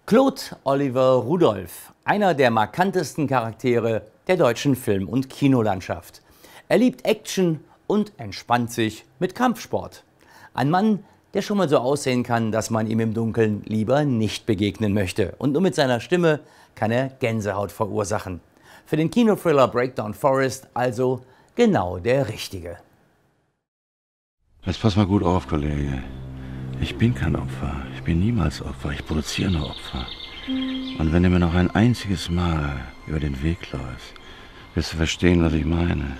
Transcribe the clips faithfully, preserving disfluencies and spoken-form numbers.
Claude Oliver Rudolph, einer der markantesten Charaktere der deutschen Film- und Kinolandschaft. Er liebt Action und entspannt sich mit Kampfsport. Ein Mann, der schon mal so aussehen kann, dass man ihm im Dunkeln lieber nicht begegnen möchte. Und nur mit seiner Stimme kann er Gänsehaut verursachen. Für den Kinothriller Breakdown Forest also genau der Richtige. Jetzt pass mal gut auf, Kollege. Ich bin kein Opfer. Ich bin niemals Opfer. Ich produziere nur Opfer. Und wenn du mir noch ein einziges Mal über den Weg läufst, wirst du verstehen, was ich meine.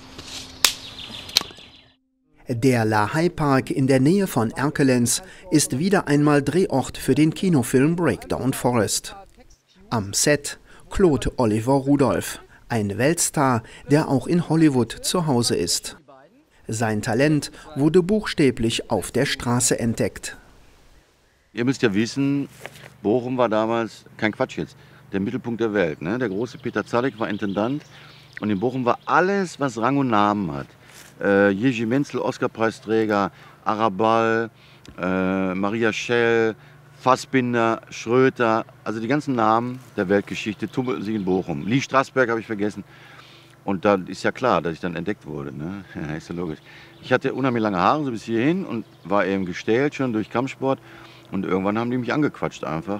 Der Lahey-Park in der Nähe von Erkelenz ist wieder einmal Drehort für den Kinofilm Breakdown Forest. Am Set Claude Oliver Rudolph, ein Weltstar, der auch in Hollywood zu Hause ist. Sein Talent wurde buchstäblich auf der Straße entdeckt. Ihr müsst ja wissen, Bochum war damals, kein Quatsch jetzt, der Mittelpunkt der Welt. Ne? Der große Peter Zadek war Intendant und in Bochum war alles, was Rang und Namen hat. Äh, Jiří Menzel, Oscarpreisträger, Arabal, äh, Maria Schell, Fassbinder, Schröter, also die ganzen Namen der Weltgeschichte tummelten sich in Bochum. Lee Strasberg habe ich vergessen. Und da ist ja klar, dass ich dann entdeckt wurde. Ne? Ja, ist ja logisch. Ich hatte unheimlich lange Haare, so bis hierhin, und war eben gestählt schon durch Kampfsport. Und irgendwann haben die mich angequatscht einfach.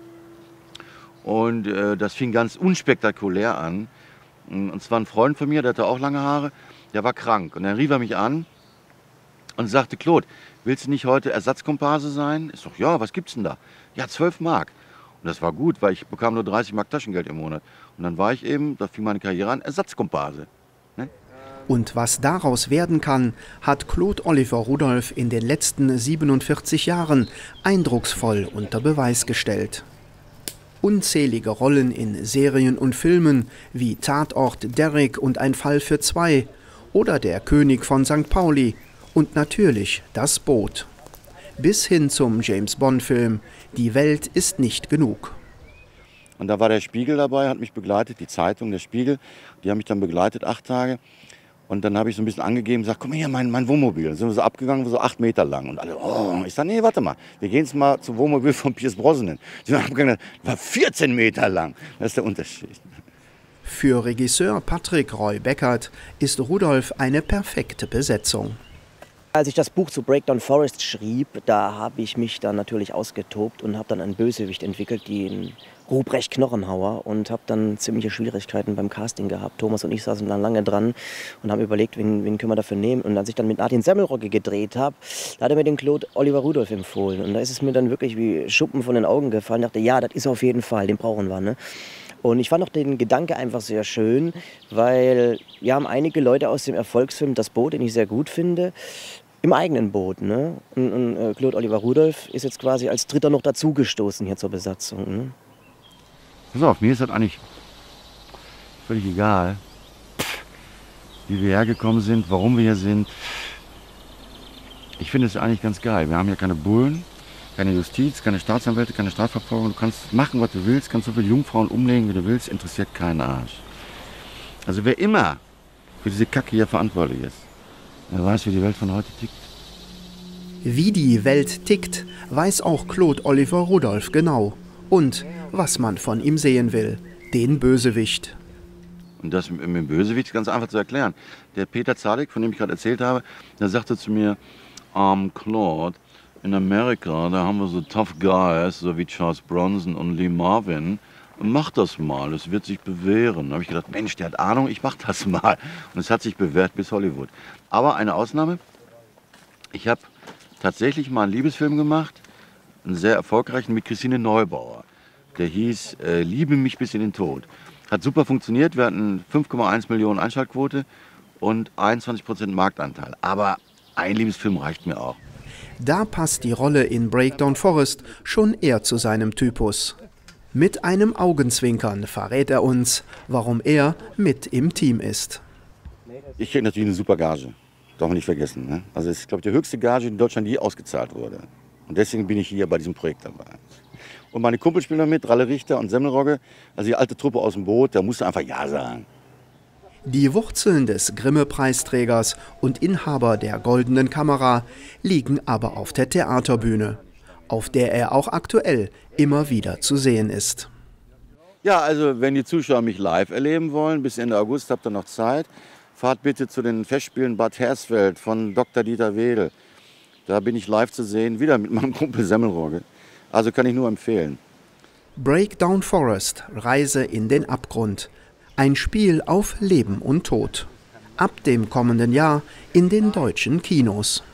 Und äh, das fing ganz unspektakulär an. Und zwar ein Freund von mir, der hatte auch lange Haare, der war krank. Und dann rief er mich an und sagte: Claude, willst du nicht heute Ersatzkomparse sein? Ich sag, ja, was gibt's denn da? Ja, zwölf Mark. Und das war gut, weil ich bekam nur dreißig Mark Taschengeld im Monat. Und dann war ich eben, da fing meine Karriere an, Ersatzkomparse. Ne? Und was daraus werden kann, hat Claude Oliver Rudolph in den letzten siebenundvierzig Jahren eindrucksvoll unter Beweis gestellt. Unzählige Rollen in Serien und Filmen wie Tatort, Derrick und Ein Fall für zwei oder Der König von Sankt Pauli und natürlich Das Boot. Bis hin zum James-Bond-Film Die Welt ist nicht genug. Und da war der Spiegel dabei, hat mich begleitet, die Zeitung, der Spiegel, die haben mich dann begleitet, acht Tage. Und dann habe ich so ein bisschen angegeben, gesagt, guck mal hier, mein, mein Wohnmobil. Dann sind wir so abgegangen, so acht Meter lang. Und alle, oh, ich sage, nee, warte mal, wir gehen jetzt mal zum Wohnmobil von Pierce Brosnan. Die sind abgegangen, war vierzehn Meter lang. Das ist der Unterschied. Für Regisseur Patrick Roy Beckert ist Rudolph eine perfekte Besetzung. Als ich das Buch zu Breakdown Forest schrieb, da habe ich mich dann natürlich ausgetobt und habe dann einen Bösewicht entwickelt, den Ruprecht Knochenhauer, und habe dann ziemliche Schwierigkeiten beim Casting gehabt. Thomas und ich saßen dann lange dran und haben überlegt, wen, wen können wir dafür nehmen. Und als ich dann mit Martin Semmelrogge gedreht habe, da hat er mir den Claude Oliver Rudolph empfohlen. Und da ist es mir dann wirklich wie Schuppen von den Augen gefallen. Ich dachte, ja, das ist auf jeden Fall, den brauchen wir. Ne? Und ich fand auch den Gedanke einfach sehr schön, weil wir haben einige Leute aus dem Erfolgsfilm Das Boot, den ich sehr gut finde, im eigenen Boot. Ne? Und, und äh, Claude Oliver Rudolph ist jetzt quasi als Dritter noch dazugestoßen hier zur Besatzung. Ne? Pass auf, mir ist das eigentlich völlig egal, wie wir hergekommen sind, warum wir hier sind. Ich finde es eigentlich ganz geil. Wir haben hier keine Bullen, keine Justiz, keine Staatsanwälte, keine Strafverfolgung. Du kannst machen, was du willst, kannst so viele Jungfrauen umlegen, wie du willst, interessiert keinen Arsch. Also wer immer für diese Kacke hier verantwortlich ist, der weiß, wie die Welt von heute tickt. Wie die Welt tickt, weiß auch Claude Oliver Rudolph genau. Und was man von ihm sehen will, den Bösewicht. Und das mit dem Bösewicht ist ganz einfach zu erklären. Der Peter Zadek, von dem ich gerade erzählt habe, der sagte zu mir, um, Claude, in Amerika, da haben wir so tough guys, so wie Charles Bronson und Lee Marvin. Mach das mal, es wird sich bewähren. Da habe ich gedacht, Mensch, der hat Ahnung, ich mach das mal. Und es hat sich bewährt bis Hollywood. Aber eine Ausnahme, ich habe tatsächlich mal einen Liebesfilm gemacht, einen sehr erfolgreichen, mit Christine Neubauer. Der hieß äh, Liebe mich bis in den Tod. Hat super funktioniert, wir hatten fünf Komma eins Millionen Einschaltquote und einundzwanzig Prozent Marktanteil. Aber ein Liebesfilm reicht mir auch. Da passt die Rolle in Breakdown Forest schon eher zu seinem Typus. Mit einem Augenzwinkern verrät er uns, warum er mit im Team ist. Ich kriege natürlich eine super Gage, darf man nicht vergessen. Ne? Also es ist, glaube ich, die höchste Gage, die in Deutschland je ausgezahlt wurde. Und deswegen bin ich hier bei diesem Projekt dabei. Und meine Kumpel spielen da mit, Ralle Richter und Semmelrogge, also die alte Truppe aus dem Boot, da musste einfach Ja sagen. Die Wurzeln des Grimme-Preisträgers und Inhaber der Goldenen Kamera liegen aber auf der Theaterbühne. auf der er auch aktuell immer wieder zu sehen ist. Ja, also wenn die Zuschauer mich live erleben wollen, bis Ende August habt ihr noch Zeit, fahrt bitte zu den Festspielen Bad Hersfeld von Doktor Dieter Wedel. Da bin ich live zu sehen, wieder mit meinem Kumpel Semmelrogge. Also kann ich nur empfehlen. Breakdown Forest, Reise in den Abgrund. Ein Spiel auf Leben und Tod. Ab dem kommenden Jahr in den deutschen Kinos.